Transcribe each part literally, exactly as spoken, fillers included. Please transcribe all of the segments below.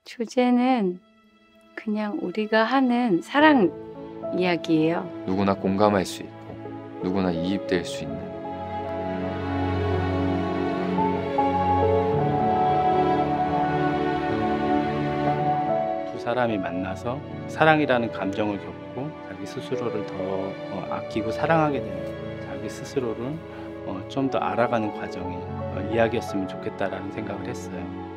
주제는 그냥 우리가 하는 사랑 이야기예요. 누구나 공감할 수 있고 누구나 이입될 수 있는. 두 사람이 만나서 사랑이라는 감정을 겪고 자기 스스로를 더 어, 아끼고 사랑하게 되는, 자기 스스로를 어, 좀 더 알아가는 과정의 어, 이야기였으면 좋겠다라는 생각을 했어요.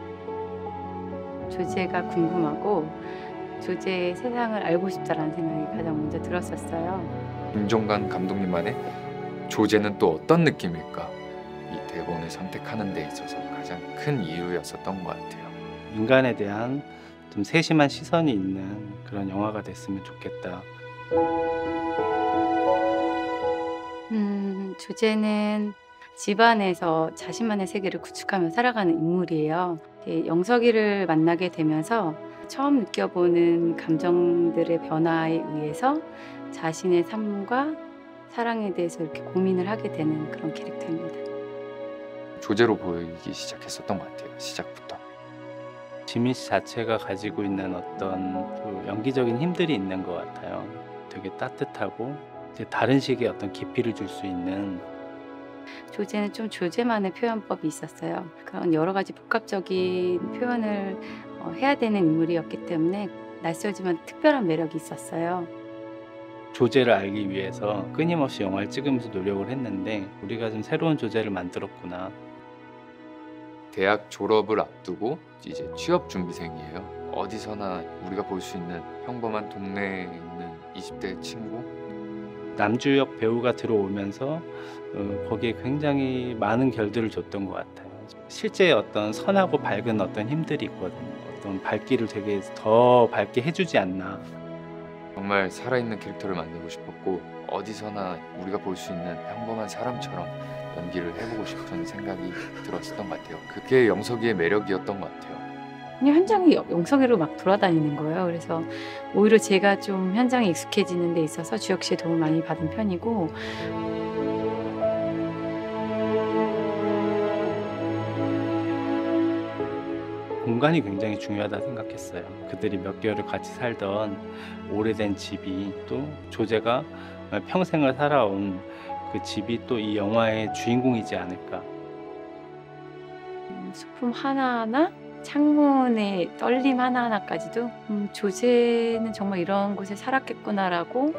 조제가 궁금하고 조제의 세상을 알고 싶다라는 생각이 가장 먼저 들었었어요. 김종관 감독님만의 조제는 또 어떤 느낌일까? 이 대본을 선택하는 데 있어서 가장 큰 이유였었던 것 같아요. 인간에 대한 좀 세심한 시선이 있는 그런 영화가 됐으면 좋겠다. 음, 조제는 집안에서 자신만의 세계를 구축하며 살아가는 인물이에요. 영석이를 만나게 되면서 처음 느껴보는 감정들의 변화에 의해서 자신의 삶과 사랑에 대해서 이렇게 고민을 하게 되는 그런 캐릭터입니다. 조제로 보이기 시작했었던 것 같아요. 시작부터. 지민 씨 자체가 가지고 있는 어떤 그 연기적인 힘들이 있는 것 같아요. 되게 따뜻하고 이제 다른 식의 어떤 깊이를 줄 수 있는. 조제는 좀 조제만의 표현법이 있었어요. 그런 여러 가지 복합적인 표현을 해야 되는 인물이었기 때문에 낯설지만 특별한 매력이 있었어요. 조제를 알기 위해서 끊임없이 영화를 찍으면서 노력을 했는데 우리가 좀 새로운 조제를 만들었구나. 대학 졸업을 앞두고 이제 취업 준비생이에요. 어디서나 우리가 볼 수 있는 평범한 동네에 있는 이십 대 친구. 남주혁 배우가 들어오면서 어, 거기에 굉장히 많은 결들을 줬던 것 같아요. 실제 어떤 선하고 밝은 어떤 힘들이 있거든요. 어떤 밝기를 되게 더 밝게 해주지 않나. 정말 살아있는 캐릭터를 만들고 싶었고 어디서나 우리가 볼 수 있는 평범한 사람처럼 연기를 해보고 싶은 생각이 들었었던 것 같아요. 그게 영석이의 매력이었던 것 같아요. 그냥 현장에 영석이로 막 돌아다니는 거예요. 그래서 오히려 제가 좀 현장에 익숙해지는 데 있어서 주혁 씨의 도움을 많이 받은 편이고, 공간이 굉장히 중요하다 생각했어요. 그들이 몇 개월을 같이 살던 오래된 집이, 또 조제가 평생을 살아온 그 집이 또 이 영화의 주인공이지 않을까. 소품 하나하나, 창문의 떨림 하나하나까지도 음, 조제는 정말 이런 곳에 살았겠구나라고.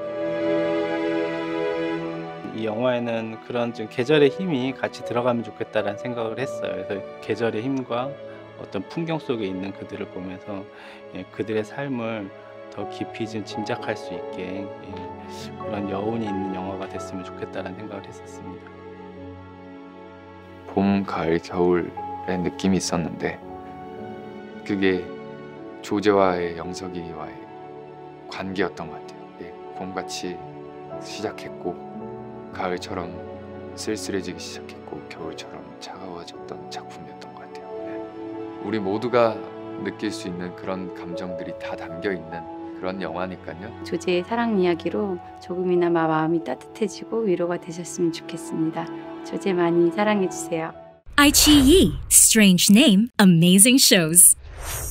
이 영화에는 그런 좀 계절의 힘이 같이 들어가면 좋겠다라는 생각을 했어요. 그래서 계절의 힘과 어떤 풍경 속에 있는 그들을 보면서 예, 그들의 삶을 더 깊이 좀 짐작할 수 있게 예, 그런 여운이 있는 영화가 됐으면 좋겠다라는 생각을 했었습니다. 봄, 가을, 겨울의 느낌이 있었는데 그게 조제와의 영석이와의 관계였던 것 같아요. 예, 봄같이 시작했고 가을처럼 쓸쓸해지기 시작했고 겨울처럼 차가워졌던 작품이었던 것 같아요. 예. 우리 모두가 느낄 수 있는 그런 감정들이 다 담겨있는 그런 영화니까요. 조제의 사랑 이야기로 조금이나마 마음이 따뜻해지고 위로가 되셨으면 좋겠습니다. 조제 많이 사랑해주세요. iQIYI, strange name, amazing shows.